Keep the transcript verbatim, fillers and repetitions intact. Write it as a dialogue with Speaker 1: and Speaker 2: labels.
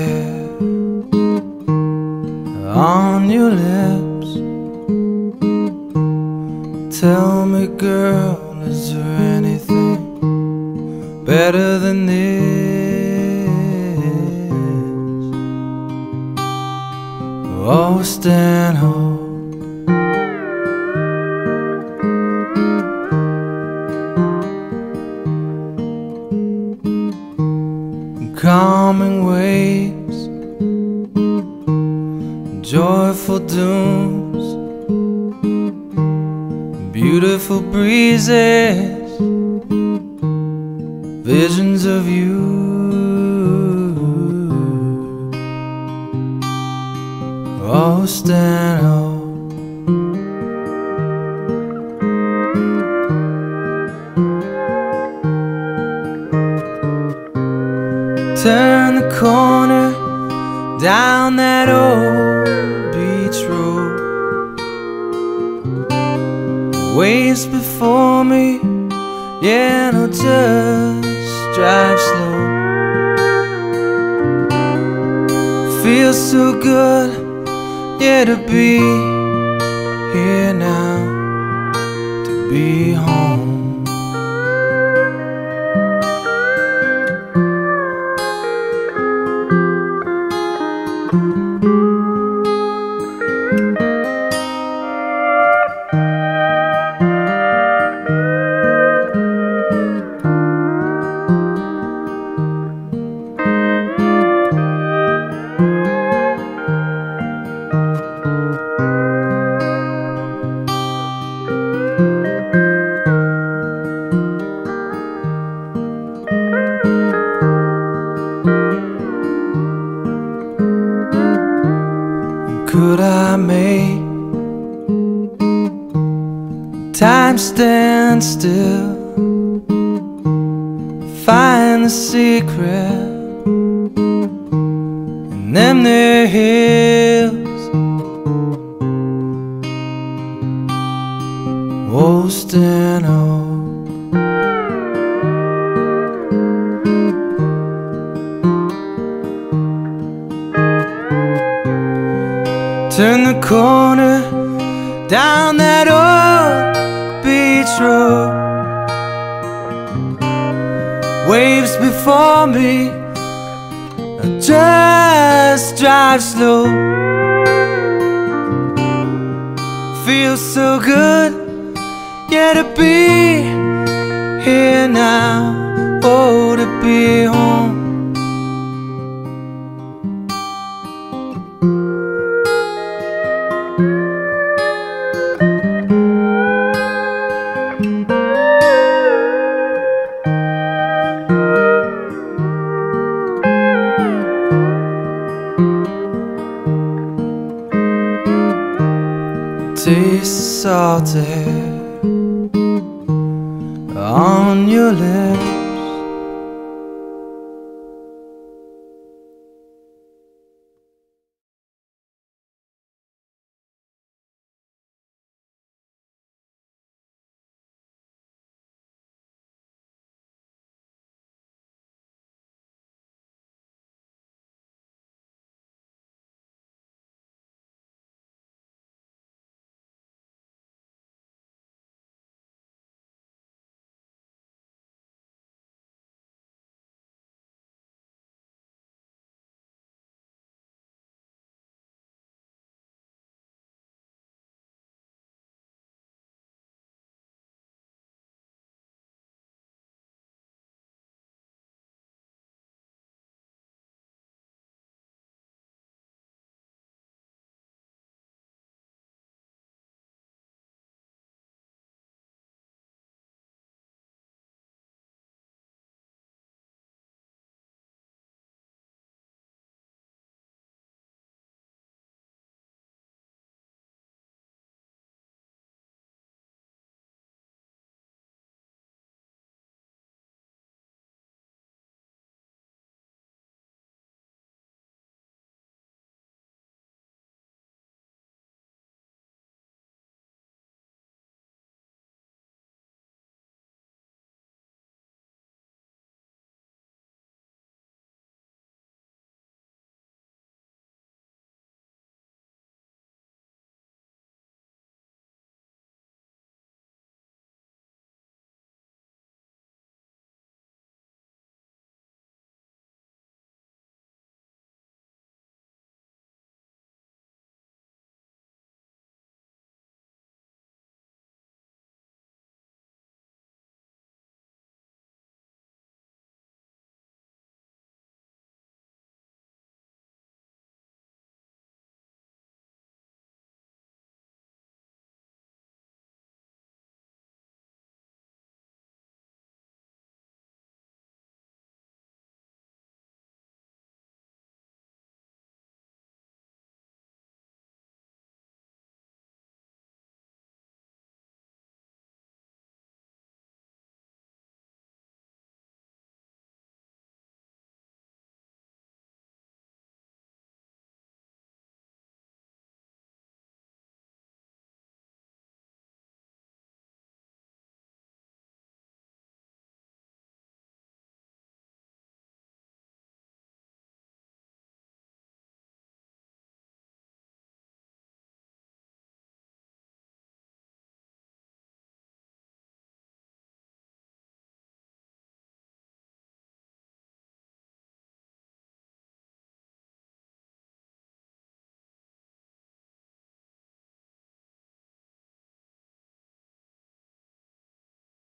Speaker 1: hair on your lips. Tell me, girl, is there anything better than this? Oh, Stanhope, calming waves, joyful dooms, beautiful breezes, visions of you. Oh, Stanhope, turn the corner down that old beach road. Waves before me, yeah, no, just drive slow. Feels so good, yeah, to be here now, to be home. Could I make time stand still, find the secret in them there hills? Oh, Stanhope, turn the corner down that old beach road. Waves before me, just drive slow. Feels so good, yeah, to be here now, oh, to be home. Taste salty on your lips.